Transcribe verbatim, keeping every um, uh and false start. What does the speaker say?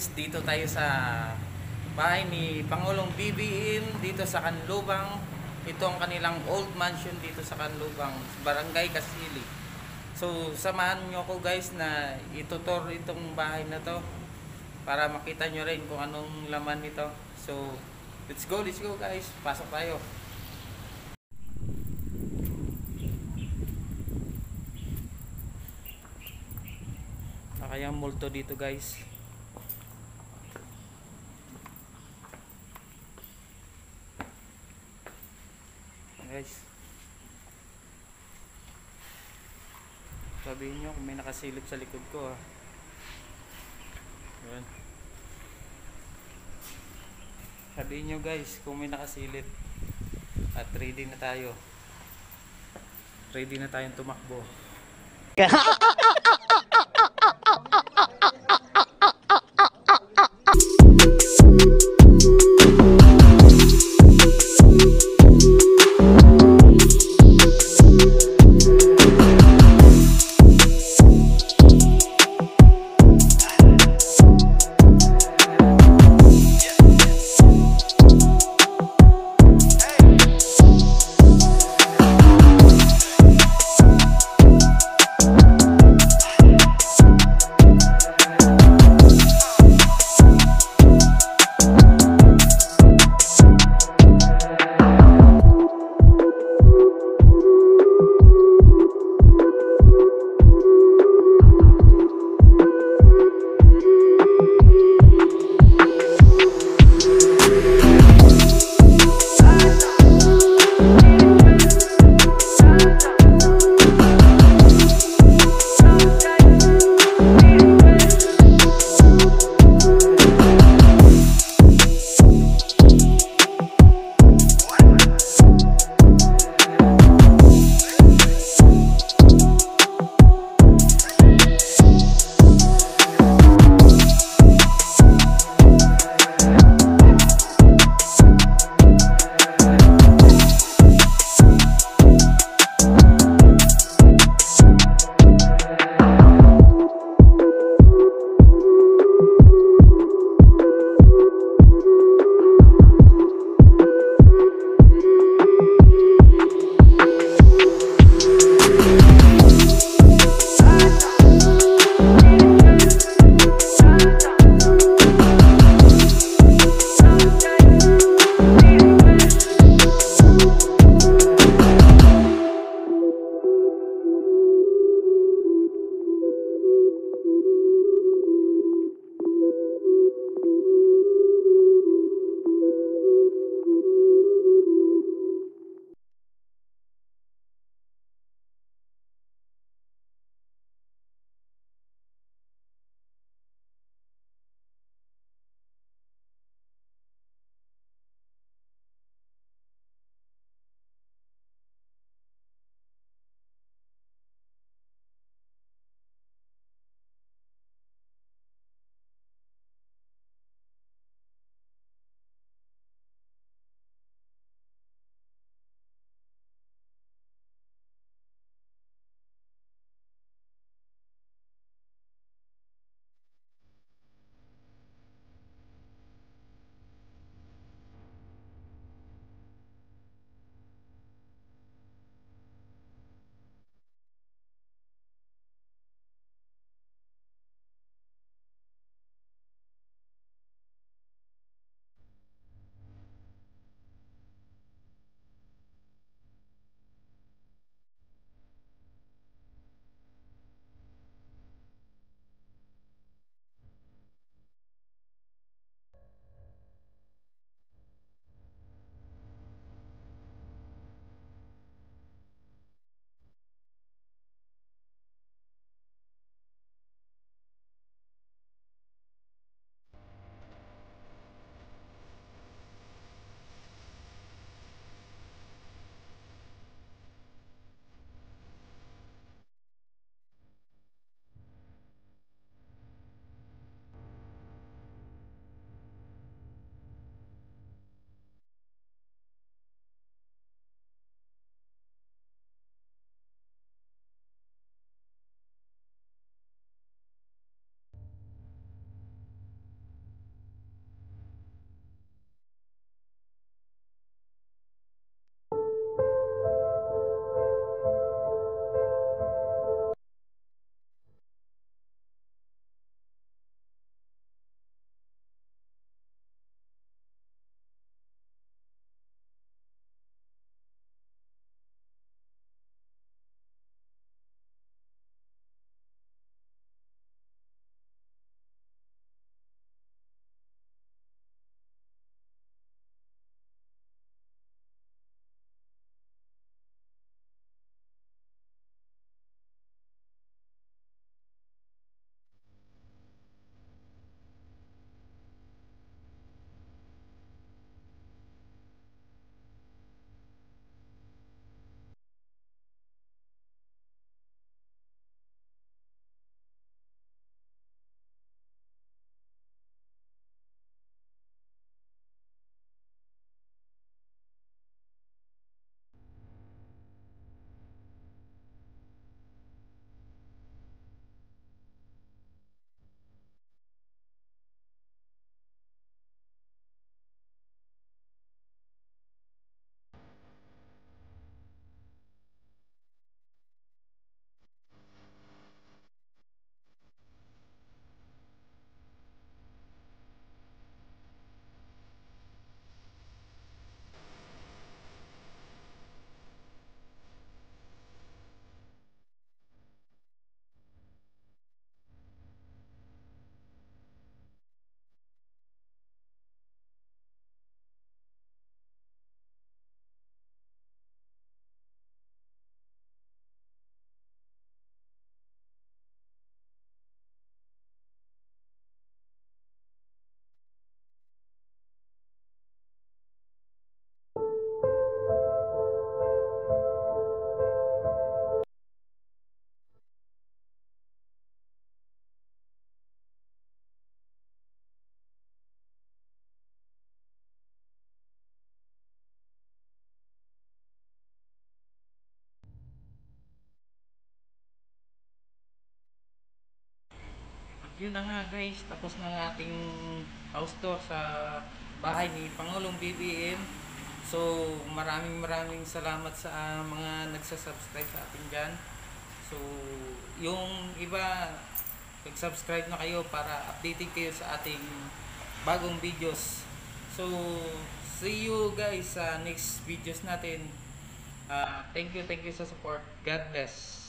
guys, dito tayo sa bahay ni Pangulong B B M dito sa Canlubang. Ito ang kanilang old mansion dito sa Canlubang, Barangay Kasili. So samahan nyo ako guys na itutur itong bahay na to para makita nyo rin kung anong laman nito. So let's go, let's go guys, pasok tayo. Kayang multo dito guys. Guys, sabihin nyo kung may nakasilip sa likod ko ah. Ayan. Sabihin nyo guys kung may nakasilip. At ready na tayo. Ready na tayong tumakbo. yun na nga guys, tapos na ang ating house tour sa bahay ni Pangulong B B M. So maraming maraming salamat sa ah, mga nagsasubscribe sa atin dyan. So yung iba, mag-subscribe na kayo para updated kayo sa ating bagong videos. So see you guys sa next videos natin. Ah, thank you, thank you sa support. God bless.